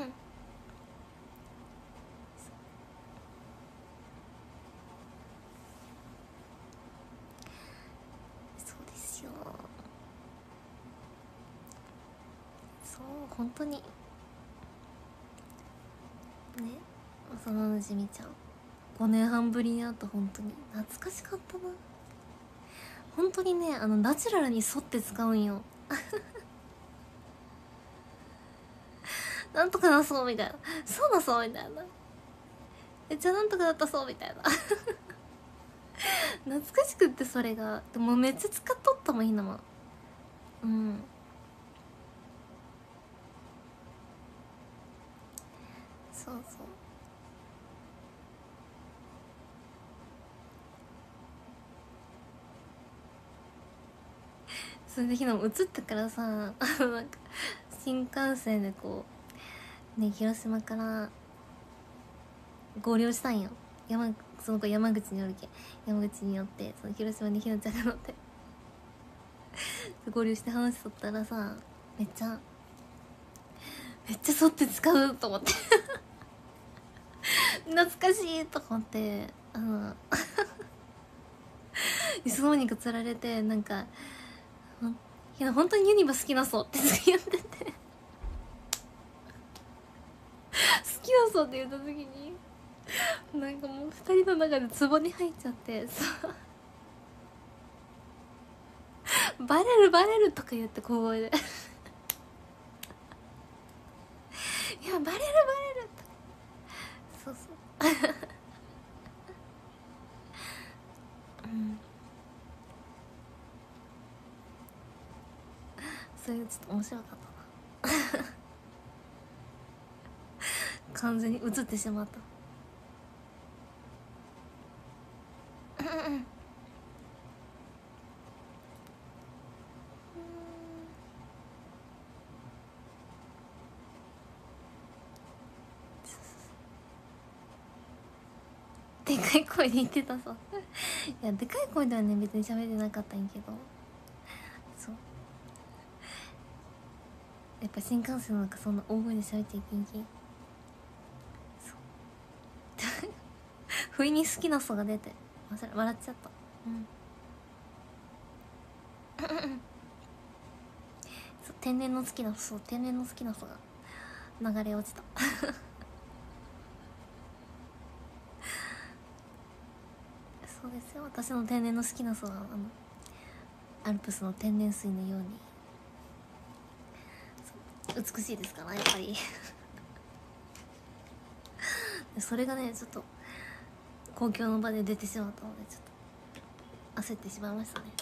そうですよ。そう本当にね、幼なじみちゃんごねんはんぶりに会った。本当に懐かしかったな。本当にね、あのナチュラルに沿って使うんよなんとかなそうみたいな、そうだそうみたいな、えじゃあなんとかだったそうみたいな懐かしくって、それがでもめっちゃ使っとったもんひなま。うんそうそう、それでひなも映ったからさ、あのなんか新幹線でこうね、広島から合流したんよ。山その子山口におるけ、山口に寄ってその広島にひなちゃんが乗って合流して話しとったらさ、めっちゃめっちゃ沿って使うと思って懐かしいと思って、あのいつの間にか釣られて、なんかいや本当にユニバ好きなそうって付き合ってて好きなそうって言った時になんかもう二人の中でツボに入っちゃってさバレるバレるとか言って小声でいやバレるバレるそうそううんそれちょっと面白かったな完全に映ってしまったでかい声で言ってたさいやでかい声ではね別に喋ってなかったんやけど、そうやっぱ新幹線なんかそんな大声で喋っちゃいけんけん、そう不意に好きな層が出て笑っちゃった。うんそう天然の好きな層天然の好きな層が流れ落ちたそうですよ、私の天然の好きな層はあのアルプスの天然水のように美しいですからやっぱりそれがねちょっと公共の場で出てしまったのでちょっと焦ってしまいましたね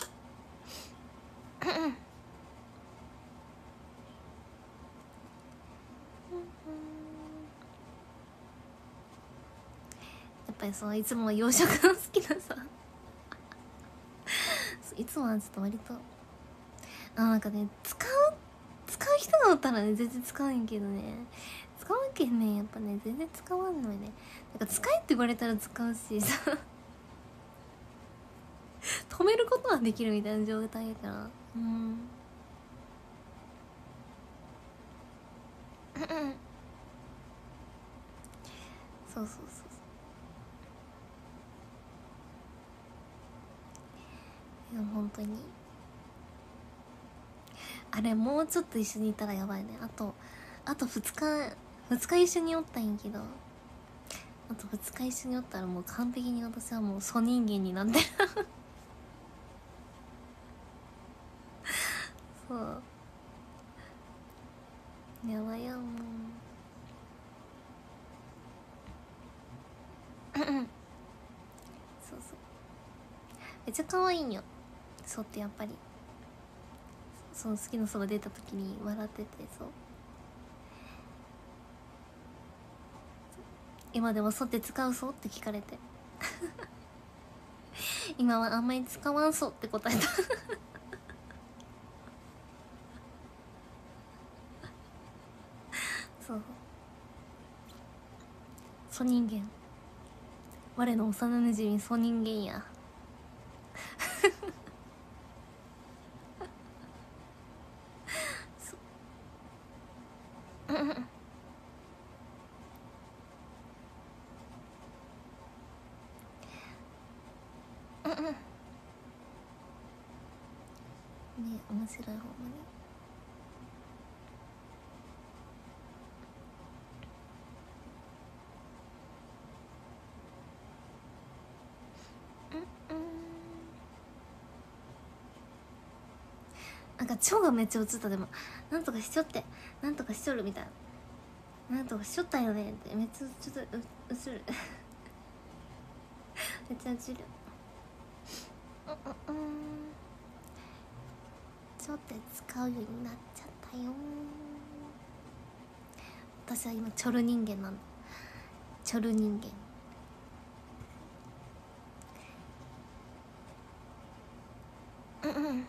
やっぱりそういつもは洋食の好きなさいつもはちょっと割とあなんかね使う使う人がおったらね全然使うんやけどね使わんけんねやっぱね全然使わんのよね。なんか使えって言われたら使うしさ止めることはできるみたいな状態やからうんそうそうそういや本当にあれもうちょっと一緒にいたらやばいね。あとあとふつかふつか一緒におったんやけどあとふつか一緒におったらもう完璧に私はもう素人間になってるそうやばいやもうそうそうめっちゃ可愛いんよそうってやっぱりその好きなそば出た時に笑っててそう今でもそうって使うそうって聞かれて今はあんまり使わんそうって答えたそう素人間我の幼なじみ素人間やそうね面白い方もねなんか腸がめっちゃ映ったでもなんとかしちょってなんとかしちょるみたいななんとかしちょったよねってめっちゃちょっとう映るめっちゃ映るうんうんちょっと使うようになっちゃったよ私は今チョル人間なのチョル人間うんうん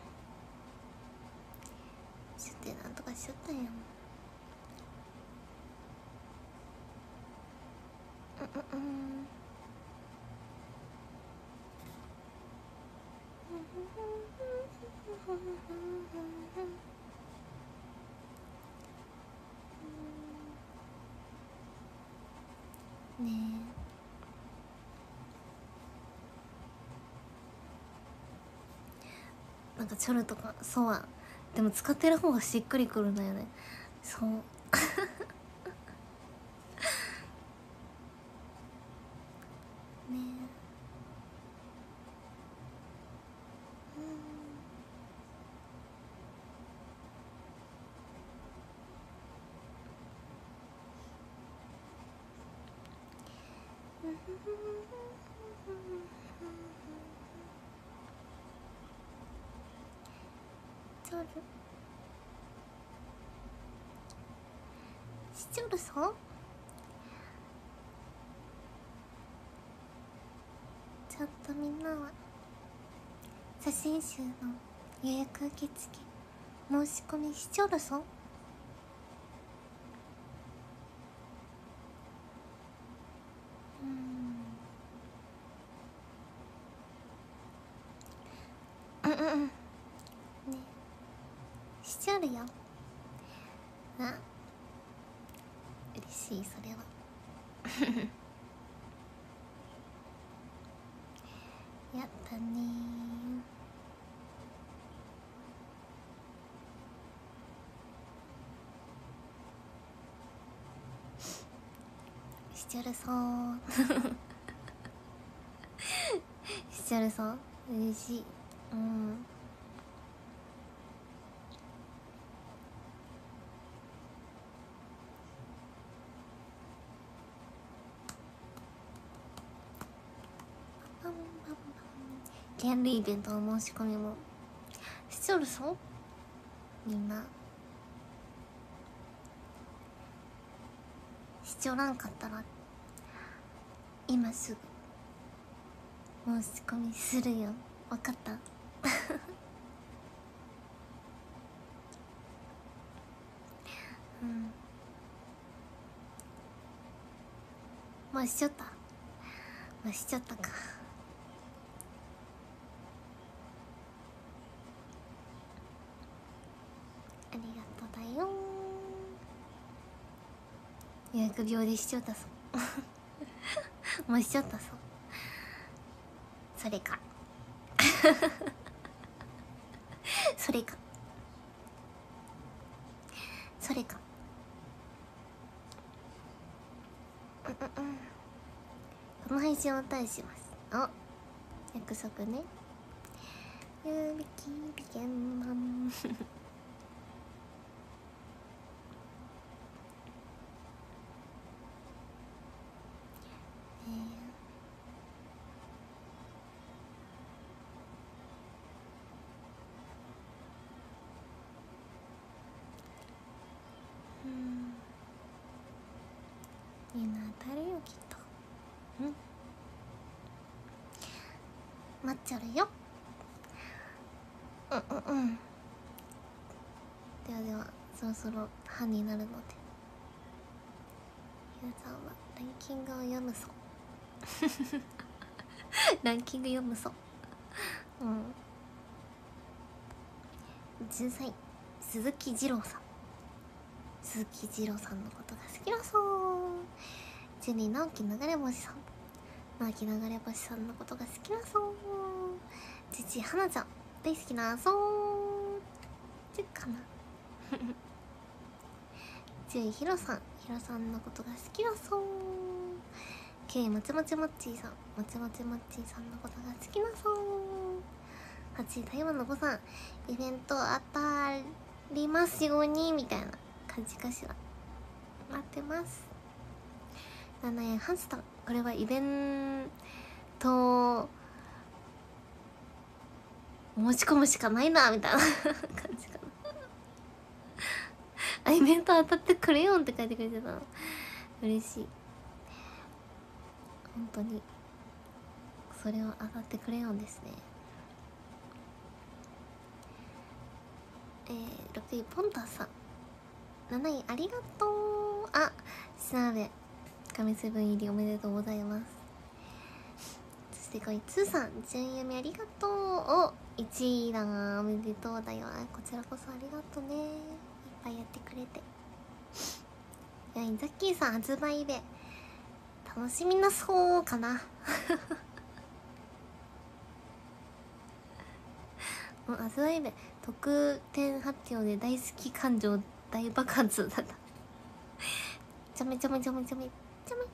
ちょっとなんとかしちゃったようんうんねえなんかチョルとかそうはでも使ってる方がしっくりくるんだよねそうねえチョルしちょるさちょっとみんなは写真集の予約受付申し込みしちょるさうんうんうんねしちょるよな嬉しいそれはやったねー。しちゃるそうしちゃるそう嬉しい。うん。ゲンルイベントの申し込みもしちゃるそうみんなしちょらんかったら今すぐ申し込みするよ。わかったうんもうしちゃったもうしちゃったか。ありがとうだよ。予約病でしちゃったそうもうしちゃったそう。それかそれかそれかうんうんうん。この配信をお答えします。あ、約束ね。ゆびきびけんまんみんな当たるよきっと。うん待っちゃるよ。うんうんうん。ではではそろそろ半になるのでゆうさんはランキングを読むそうランキング読むそう。うんじゅうさんい鈴木二郎さん。鈴木二郎さんのことが好きだそう。じゅうにい直樹流れ星さん。直樹流れ星さんのことが好きだそう。じゅういちい花ちゃん大好きなそうってかなじゅういひろさんひろさんのことが好きだそう。きゅういもちもちもっちーさんもちもちもっちーさんのことが好きだそう。はちい台湾の子さんイベント当たりますようにみたいな感じかしら。待ってます。なないハンスターこれはイベント持ち込むしかないなみたいな感じかなあ、イベント当たってくれよんって書いてくれてたの嬉しい。本当にそれは当たってくれよんですね。えー、ろくいポンタさんなないありがとう。あ、しなべ神セブン入りおめでとうございます。そしてこいつーさん順読みありがとう。おいちいだなおめでとうだよ。こちらこそありがとうね。いっぱいやってくれて。ザッキーさん発売イベ楽しみなそうかな発売イベ特典発表で大好き感情大爆発だったちょめちょめちょめちょめちょめ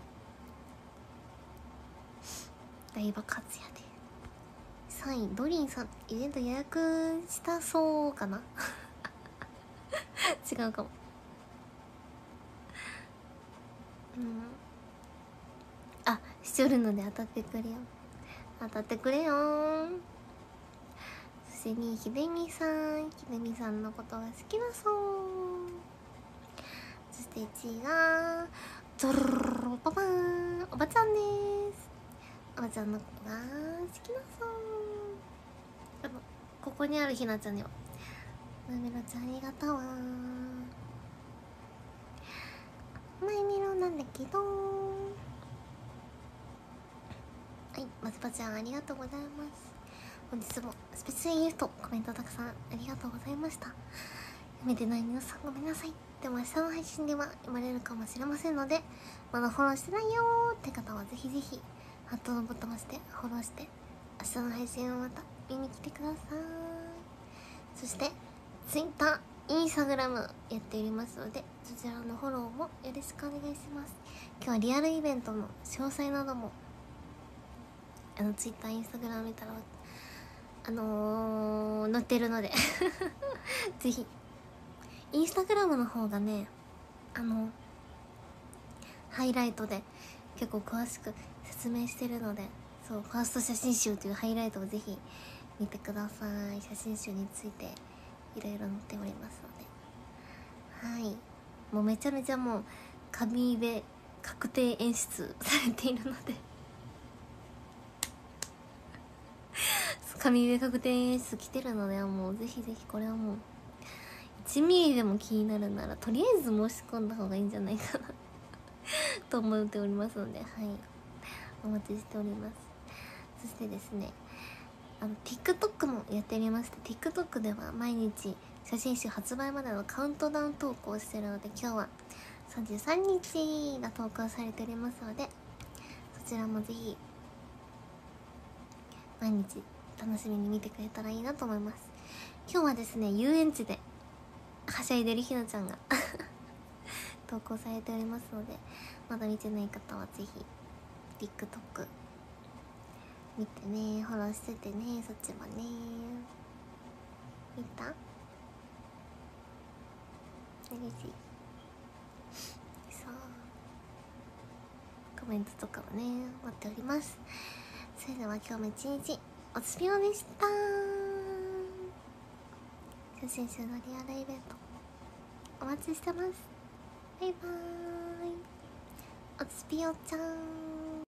大爆発やで。さんいドリンさんイベント予約したそうかな違うかも。うんあしちょるので当たってくれよ当たってくれよー。そしてにいひでみさんひでみさんのことが好きだそう。そしていちいがゾルルルパパーンおばちゃんです。おばちゃんのことが好きだそう。あのここにあるひなちゃんにはなめろちゃんありがとうわー。まいみろなんだけどはい松葉ちゃんありがとうございます。本日もスペシャルギフトコメントたくさんありがとうございました。読めてない皆さんごめんなさい。でも明日の配信では読まれるかもしれませんのでまだフォローしてないよーって方はぜひぜひハートのボタンを押してフォローして明日の配信をまた見に来てください。そして Twitter、インスタグラムやっておりますので、そちらのフォローもよろしくお願いします。今日はリアルイベントの詳細などもあの Twitter、インスタグラム見たらあのー、載ってるのでぜひ。インスタグラムの方がね、あのハイライトで結構詳しく説明してるので、そう、ファースト写真集というハイライトをぜひ見てください。写真集についていろいろ載っておりますので、はい、もうめちゃめちゃもう神イ確定演出されているので神イ確定演出来てるので、もうぜひぜひこれはもういちミリでも気になるならとりあえず申し込んだ方がいいんじゃないかなと思っておりますので、はい、お待ちしております。そしてですね、あの TikTok もやっておりまして、 TikTok では毎日写真集発売までのカウントダウン投稿をしているので、今日はさんじゅうさんにちが投稿されておりますので、そちらもぜひ毎日楽しみに見てくれたらいいなと思います。今日はですね、遊園地ではしゃいでるひなちゃんが投稿されておりますので、まだ見てない方はぜひ TikTok 見てね、フォローしててね。そっちもね。見た？嬉しい。そう、コメントとかもね待っております。それでは今日も一日おつぴよでした。写真集のリアルイベントお待ちしてます。バイバーイ。おつぴよちゃん。